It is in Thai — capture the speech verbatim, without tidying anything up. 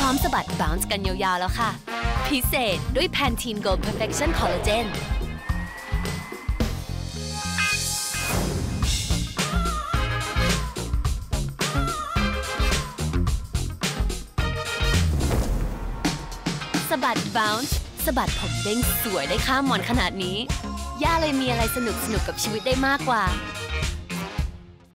ร้อมสะบัด bounce กันยาวๆแล้วค่ะพิเศษด้วย Pantene Gold Perfection Collagenสะบัด bounce สะบัดผมเด้งสวยได้ข้ามหมอนขนาดนี้ย่าเลยมีอะไรสนุกๆกับชีวิตได้มากกว่า